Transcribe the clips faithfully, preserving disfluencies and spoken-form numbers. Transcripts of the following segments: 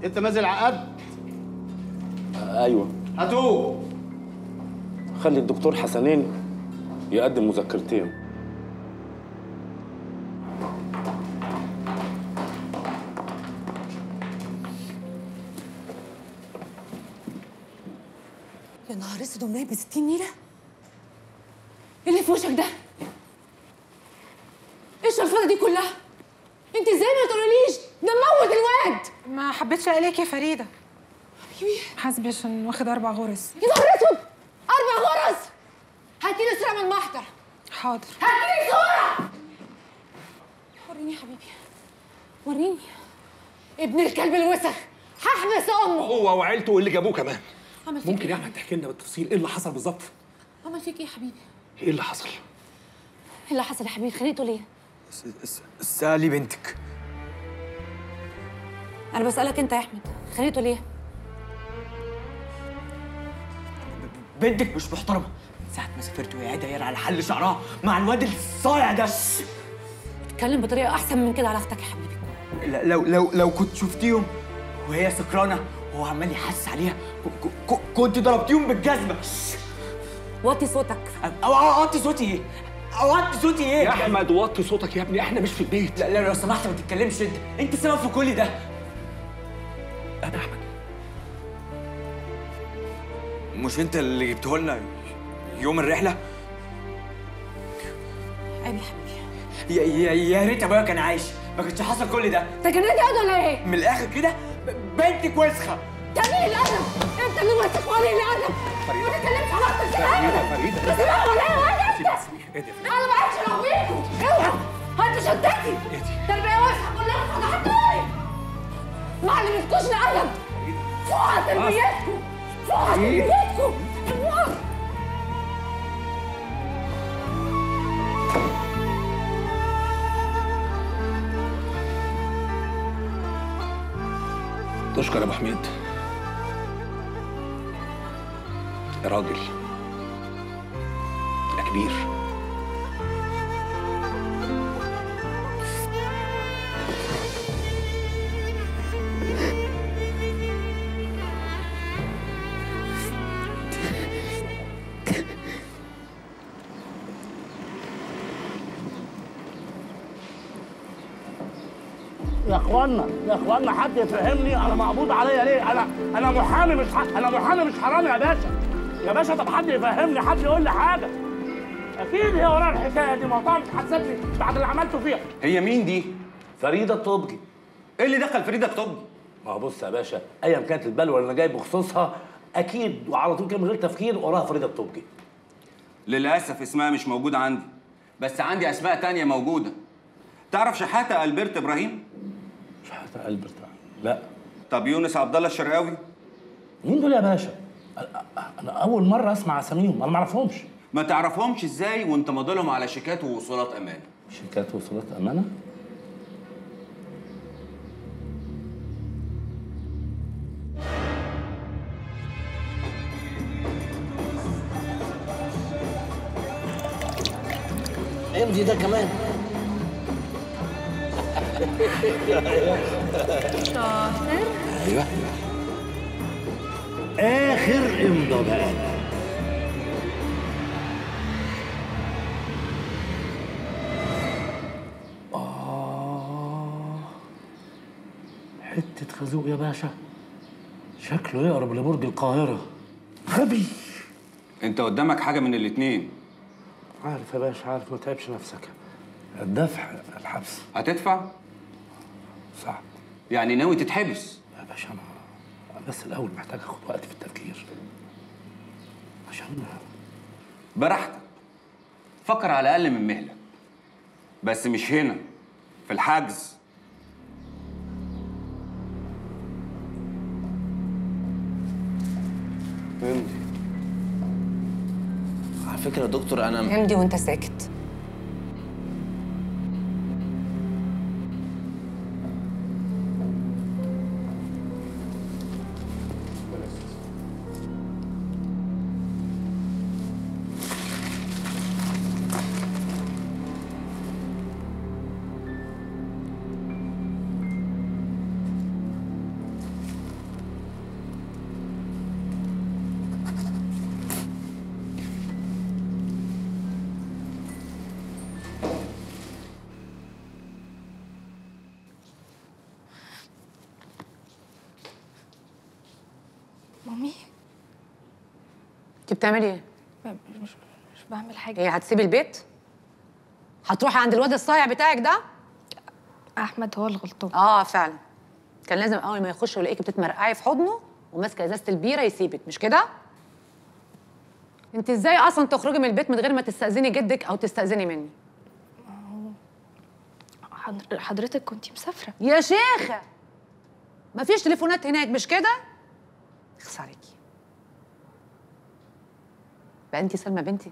انت مازن العقاد؟ آه ايوه. هاتوه. خلي الدكتور حسنين يقدم مذكرتين. يا نهار اسود ونايم ب ستين نيله. ايه اللي في وشك ده؟ ايه الشرفانه دي كلها؟ انت ازاي ما تقوليليش؟ ده موت الواد. ما حبيتش اقلك يا فريده. حبيبي حاسبي عشان واخد اربع غرز. يا نهار اسود، اربع غرز. هاتي لي صوره من المحضر. حاضر. هاتي لي صوره. وريني يا حبيبي، وريني. ابن الكلب الوسخ، هحبس امه. هو وعيلته واللي جابوه كمان. عمل فيك ممكن إيه؟ يا احمد تحكي لنا بالتفصيل ايه اللي حصل بالظبط؟ عمل فيك ايه يا حبيبي؟ ايه اللي حصل؟ ايه اللي حصل يا حبيبي؟ خليته ليه؟ سالي بنتك. انا بسالك انت يا احمد، خليته ليه؟ بنتك مش محترمه من ساعه ما سافرت وهي دايره على حل شعرها مع الواد الصايع ده. اتكلم بطريقه احسن من كده على اختك يا حبيبي. لا لو لو لو كنت شفتيهم وهي سكرانه وهو عمال يحس عليها ك- ك- كنت ضربتيهم بالجزمه. وطي صوتك. او اوطي صوتي ايه؟ اوطي صوتي ايه؟ يا احمد وطي صوتك يا ابني، احنا مش في البيت. لا لا لو سمحت ما تتكلمش انت، انت السبب في كل ده. انا احمد. مش انت اللي جبته لنا يوم الرحله؟ عيب يا حبيبي. يا يا يا ريت ابويا كان عايش ما كانش حصل كل ده. انت جننت قاعد ولا ايه؟ من الاخر كده بنتك وسخه. ده قليل الادب، انت اللي وسخ وقليل الادب. فريدة. ما تتكلمش على اختك كده فريدة ابدا. فريدة. بس بقى ولا ايه ولا سيبي انت؟ بس اهدي يا فريدة. انا ما بعرفش اربيكم، اوعى هاتوا شدتي. تربيه وسخه كلها فضحتوني. ما علمتكوش الادب. فوق تربيتكم، فوق تربيتكم. فوق. تشكر يا ابو حميد. يا راجل يا كبير. يا اخوانا يا اخوانا حد يفهمني انا مقبوض عليا ليه؟ انا انا محامي مش ح... انا محامي مش حرامي يا باشا. يا باشا طب حد يفهمني، حد يقول لي حاجه. اكيد هي وراها الحكايه دي، ما هو طبعا بتحاسبني بعد اللي عملته فيها. هي مين دي؟ فريده الطبجي. ايه اللي دخل فريده الطبجي؟ ما هو بص يا باشا، ايا كانت البلوه اللي انا جاي بخصوصها اكيد وعلى طول كده من غير تفكير وراها فريده الطبجي. للاسف اسمها مش موجوده عندي، بس عندي اسماء تانية موجوده. تعرف شحاته البرت ابراهيم؟ شحاته البرت؟ لا. طب يونس عبد الله الشرقاوي؟ مين دول يا باشا؟ انا اول مره اسمع اساميهم، انا ما اعرفهمش. ما تعرفهمش ازاي وانت ماضي لهم على شيكات ووصولات امانه؟ شيكات ووصولات امانه؟ امضي ده كمان. شاطر. ايوه اخر امضى بقى. آه حتة خازوق يا باشا، شكله يقرب لبرج القاهرة. غبي. انت قدامك حاجه من الاتنين. عارف يا باشا عارف، ما تعبش نفسك. الدفع الحبس. هتدفع؟ صح. يعني ناوي تتحبس؟ يا باشا انا بس الاول محتاج اخد وقت في التفكير عشان براحتك، فكر على الاقل من مهلك، بس مش هنا في الحجز. امضي. على فكره يا دكتور انا امضي وانت ساكت. مامي انت بتعملي ايه؟ مش مش بعمل حاجه. ايه هتسيبي البيت؟ هتروحي عند الواد الصايع بتاعك ده؟ احمد هو الغلطان. اه فعلا، كان لازم اول ما يخش ويلاقيكي بتتمرقعي في حضنه وماسكه ازازه البيره يسيبك، مش كده؟ انت ازاي اصلا تخرجي من البيت من غير ما تستاذني جدك او تستاذني مني؟ حضر- حضرتك كنتي مسافره. يا شيخه مفيش تليفونات هناك مش كده؟ اخس عليكي. بقى انت سلمى بنتي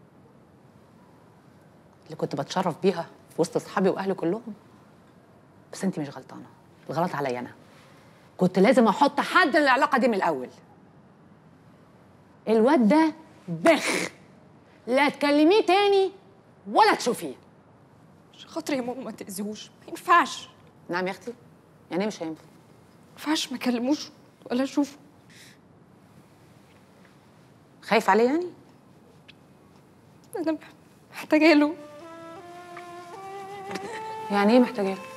اللي كنت بتشرف بيها في وسط اصحابي واهلي كلهم، بس انت مش غلطانه، الغلط عليا انا. كنت لازم احط حد للعلاقه دي من الاول. الواد ده بخ، لا تكلميه تاني ولا تشوفيه. عشان خاطري يا ماما ما تاذيهوش، ما ينفعش. نعم يا اختي، يعني ايه مش هينفع؟ ما ينفعش ما اكلموش ولا اشوفه. خايف عليه يعني؟ انا محتاجه له. يعني ايه محتاجه له؟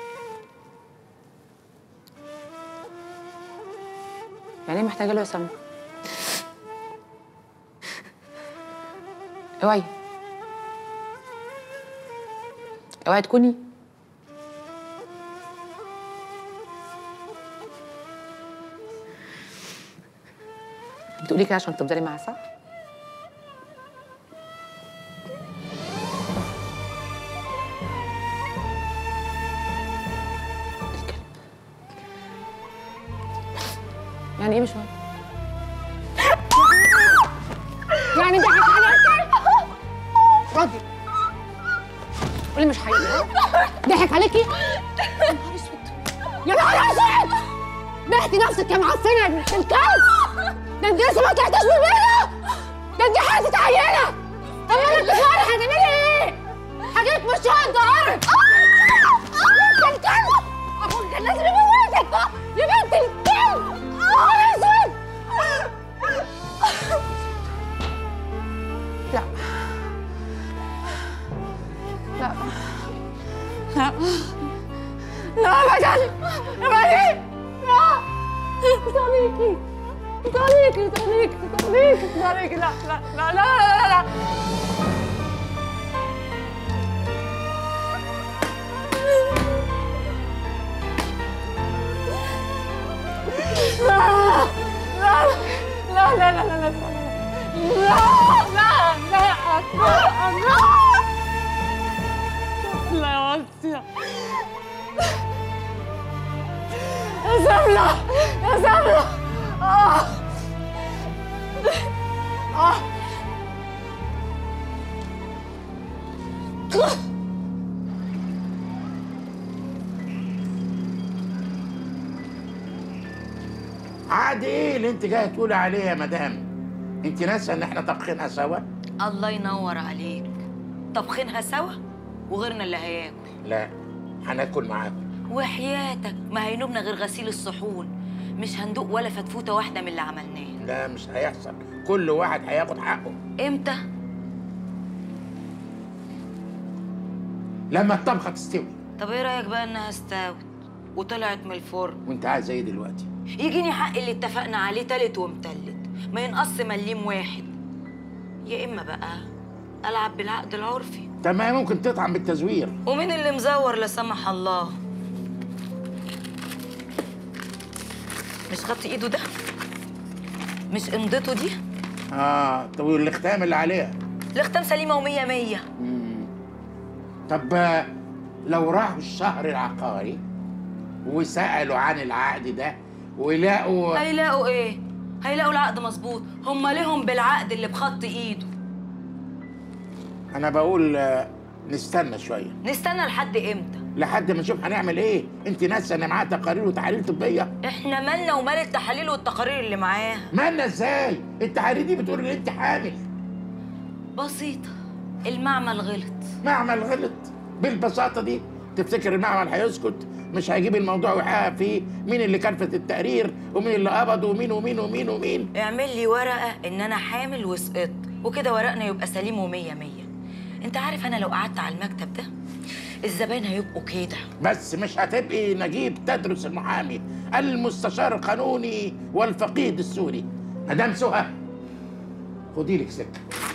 يعني ايه محتاجه له يا سلمى؟ اوعي اوعي تكوني بتقولي كده عشان تفضلي معاه صح؟ الكلب. يعني ايه مش فاهم؟ يعني ضحك عليكي؟ ردي قولي مش حقيقي. ضحك عليكي؟ يا نهار اسود، يا نهار اسود، بعتي نفسك يا معفنه يا بنت الكلب. ده انت لسه ما طلعتيش من البيت، ده انت حته عينه. طب انا تفاري هتعملي ايه؟ هجيبك من الشقه النهارده. بنت الكلب، ابوك كان لازم يموتك يا بنت الكلب. يا نهار اسود. لا لا لا لا ابدا ابدا لا صديقي صديقي صديقي صديقي صديقي لا لا لا لا لا لا لا لا لا لا لا لا لا يا وسيع يا سملة يا سملة. آه آه عادي ايه اللي انت جايه تقولي عليه يا مدام؟ انت ناسه ان احنا طبخينها سوا؟ الله ينور عليك، طبخينها سوا وغيرنا اللي هياكل. لا هناكل معاكم. وحياتك ما هينوبنا غير غسيل الصحون، مش هندوق ولا فتفوته واحده من اللي عملناه. لا مش هيحصل، كل واحد هياخد حقه. امتى؟ لما الطبخه تستوي. طب ايه رايك بقى انها استوت وطلعت من الفرن؟ وانت عايزه ايه دلوقتي؟ يجيني حق اللي اتفقنا عليه تالت ومتلت، ما ينقص مليم واحد. يا اما بقى العب بالعقد العرفي. طب ما هي ممكن تطعم بالتزوير. ومين اللي مزور لا سمح الله؟ مش خط ايده ده؟ مش امضته دي؟ اه طب والاختام اللي عليها؟ الاختام سليمه ومية مية. مم. طب لو راحوا الشهر العقاري وسألوا عن العقد ده ويلاقوا هيلاقوا ايه؟ هيلاقوا العقد مظبوط، هم ليهم بالعقد اللي بخط ايده. انا بقول نستنى شويه. نستنى لحد امتى؟ لحد ما نشوف هنعمل ايه. انت ناسه ان معاها تقارير وتحاليل طبيه؟ احنا مالنا ومال التحاليل والتقارير اللي معاها؟ مالنا ازاي؟ التحاليل دي بتقول ان انت حامل. بسيطه، المعمل غلط. معمل غلط بالبساطه دي؟ تفتكر المعمل هيسكت؟ مش هيجيب الموضوع ويحقق فيه مين اللي كلفت التقرير ومين اللي قبض ومين ومين ومين ومين. اعمل لي ورقه ان انا حامل وسقطت، وكده ورقنا يبقى سليم ومية مية. انت عارف انا لو قعدت على المكتب ده الزباين هيبقوا كده. بس مش هتبقي نجيب تدرس المحامي المستشار القانوني والفقيه السوري. مدام سهى خدي لك سكه.